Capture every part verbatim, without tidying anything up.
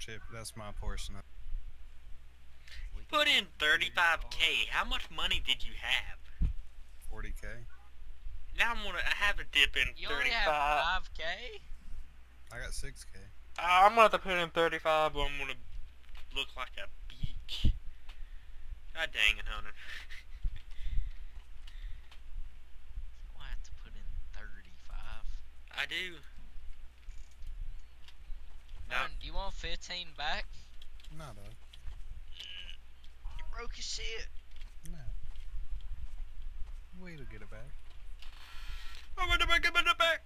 chip. That's my portion of You put in thirty-five K. How much money did you have? forty K. Now I'm gonna I have a dip in You only thirty-five. have five K? I got six K. Uh, I'm gonna have to put in thirty-five or I'm gonna look like a beak. God dang it, Hunter. I have to put in thirty-five. I do. No. Hunter, do you want fifteen back? No, dog. You broke your shit. No. Way to get it back. I'm gonna make him in the back.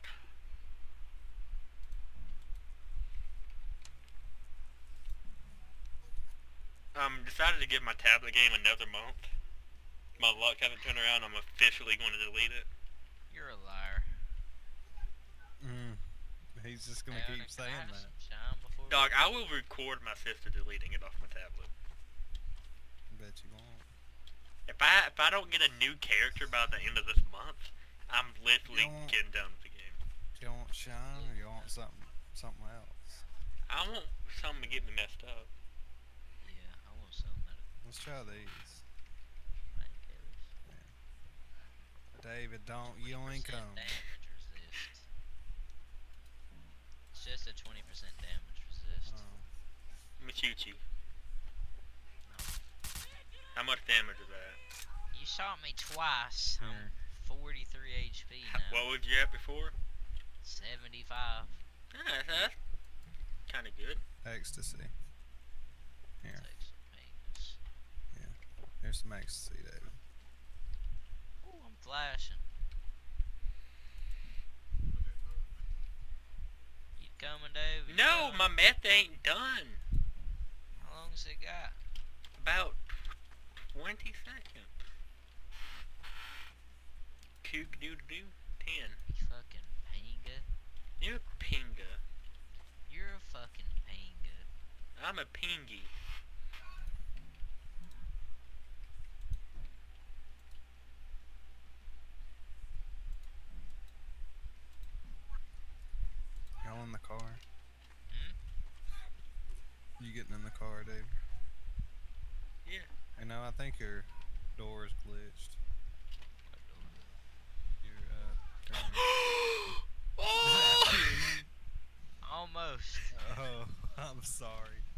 Um, decided to give my tablet game another month. My luck hasn't turned around. I'm officially going to delete it. You're a liar. Mm. He's just gonna Hey, keep Hunter, can saying I have that. some shine before we Dog, go? I will record my sister deleting it off my tablet. Bet you won't. If I if I don't get a new character by the end of this month, I'm literally You don't- getting done with the game. You want shine or you want something something else? I want something to get me messed up. Yeah, I want some that Let's try these. painkillers. David, don't yoink 'em. Damage resist. It's just a twenty percent damage resist. Oh. Let me shoot you. No. How much damage is that? You shot me twice. I'm Here. forty-three H P How- now. What was you at before? seventy-five. Ah, that's kind of good. Ecstasy. Here. Take some pains. Here's some ecstasy, David. Ooh, I'm flashing. You coming, Dave? You No, coming? my meth ain't done. How long's it got? About twenty seconds. Kook doo doo. ten. You fucking panga. You're a pinga. You're a fucking panga. I'm a pingy. Y'all in the car? Hmm? You getting in the car, David? Yeah. You know, I think your door is glitched. Your uh. camera- Oh! Almost. Oh, I'm sorry.